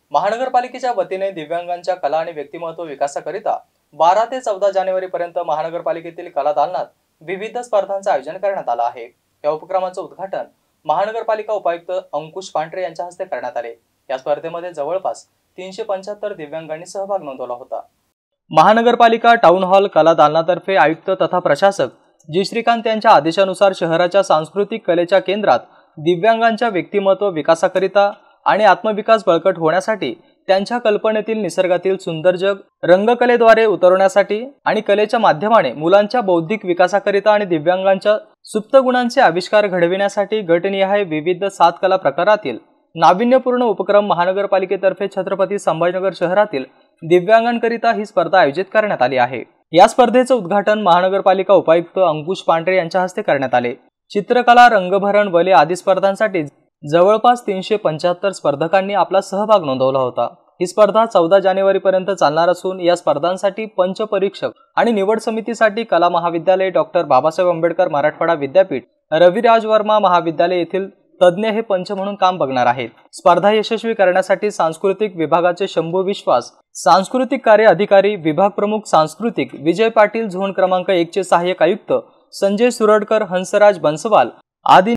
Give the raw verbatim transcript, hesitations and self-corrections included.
महानगरपालिकेच्या वतीने दिव्यांगांच्या कला आणि व्यक्तिमत्व विकासाकरिता बारा ते चौदा जानेवारी पर्यंत महानगरपालिकेतील कला दालनात विविध स्पर्धांचे आयोजन करण्यात आले आहे। या उपक्रमाचे उद्घाटन महानगरपालिका उपायुक्त अंकुश पांढरे यांच्या हस्ते करण्यात आले। या स्पर्धेमध्ये जवळपास तीनशे पंच्याहत्तर दिव्यांगांनी सहभाग नोंदवला होता। महानगरपालिका टाउन हॉल कला दालनातर्फे आयुक्त तथा प्रशासक जी श्रीकांत यांच्या आदेशानुसार शहराच्या सांस्कृतिक कलेच्या केंद्रात दिव्यांगांच्या व्यक्तिमत्व विकासाकरिता आणि आत्मविकास बळकट होण्यासाठी त्यांच्या कल्पनेतील निसर्गातील सुंदर जग रंगकलेद्वारे उतरवण्यासाठी आणि कलेच्या माध्यमाने मुलांच्या बौद्धिक विकासाकरिता आणि दिव्यांगांच्या सुप्त गुणांचे आविष्कार घडविण्यासाठी गटनिहाय विविध सात कला प्रकारातील नाविन्यपूर्ण उपक्रम महानगरपालिकेतर्फे छत्रपती संभाजीनगर शहरातील दिव्यांगांकरिता ही स्पर्धा आयोजित करण्यात आली आहे। या स्पर्धेचे उद्घाटन महानगरपालिका उपायुक्त अंकुश पांढरे यांच्या हस्ते करण्यात आले। चित्रकला, रंगभरण, वले आदी स्पर्धांसाठी जवळपास तीनशे पंच्याहत्तर स्पर्धकांनी आपला सहभाग नोंदवला होता। ही स्पर्धा चौदा जानेवारी पर्यंत चालणार असून या स्पर्धांसाठी पंच परीक्षक आणि निवड समितीसाठी कला महाविद्यालय, डॉक्टर बाबासाहेब आंबेडकर मराठवाडा विद्यापीठ, रविराज वर्मा महाविद्यालय येथील तज्ञ हे पंच म्हणून काम बघणार आहेत। स्पर्धा यशस्वी करण्यासाठी सांस्कृतिक विभागाचे शंभू विश्वास, सांस्कृतिक कार्य अधिकारी, विभाग प्रमुख सांस्कृतिक विजय पाटील, झोन क्रमांक एक चे सहाय्यक आयुक्त संजय सुरडकर, हंसराज बन्सवाल आदी